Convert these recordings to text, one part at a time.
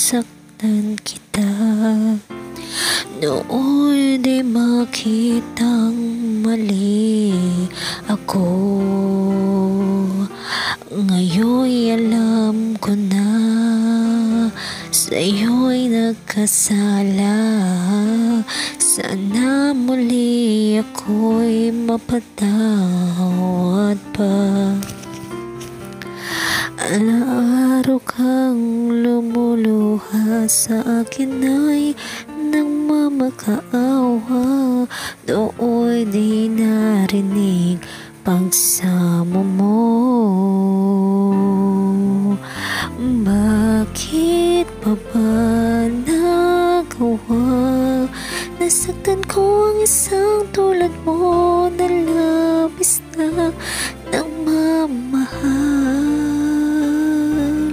nasaktan kita. Noon di makitang mali ako, ngayon'y alam ko na sa'yo'y nagkasala. Sana muli ako'y mapatawad pa. Araw-araw kang lumuluha sa akin ay nagmamakaawa. Nooy di narinig pagsamo mo. Bakit pa ba nagawa? Nasaktan ko ang isang tulad mo na labis na nagmamahal.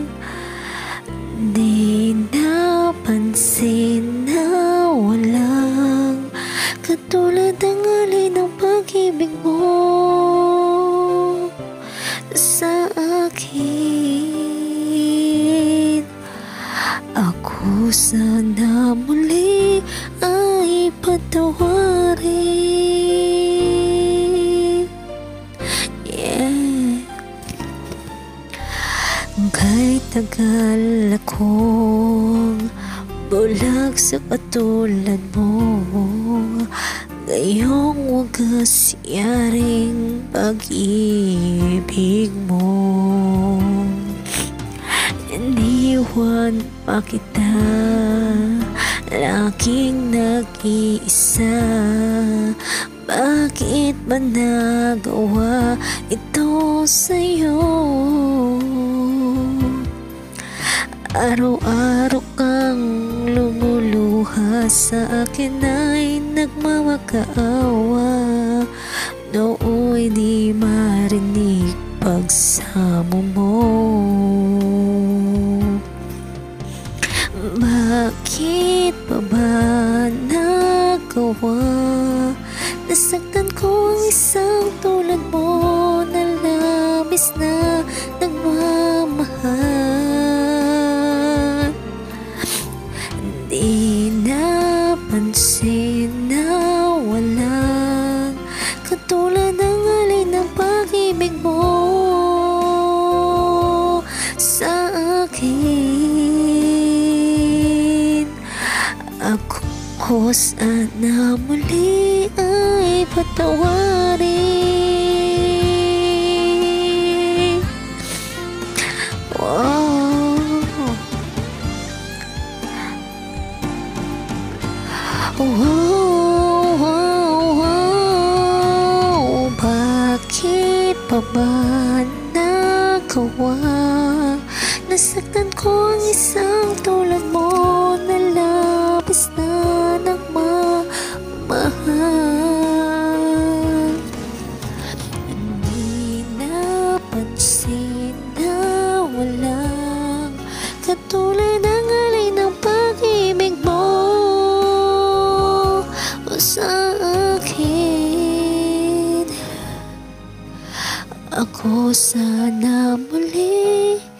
Di napansin na walang katulad ang alin ng pag-ibig mo sa akin. Ako sana muli ay patawarin. Yeah. Kahit tagal akong bulag sa katulad mo, ngayong wagas yaring pag-ibig mo. Iniwan pa kita, laging nag-iisa. Bakit ba nagawa ito sa'yo? Araw-araw kang lumuluha sa akin ay nagmamakaawa. Nooy di marinig pagsamo mo. Bakit pa ba nagawa? Nasaktan ko ang isang tulad mo na labis na nagmamahal. Di napansin na walang katulad ng alin ng pag-ibig mo sa akin. Ako sana muli ay patawarin. Wow. Wow, wow, wow. Bakit pa ba nagawa? Nasaktan ko ang isang tulad mo na labis na nagmamahal. Hindi napansin na walang katulad ng alin ng pag-ibig mo sa akin. Ako sana muli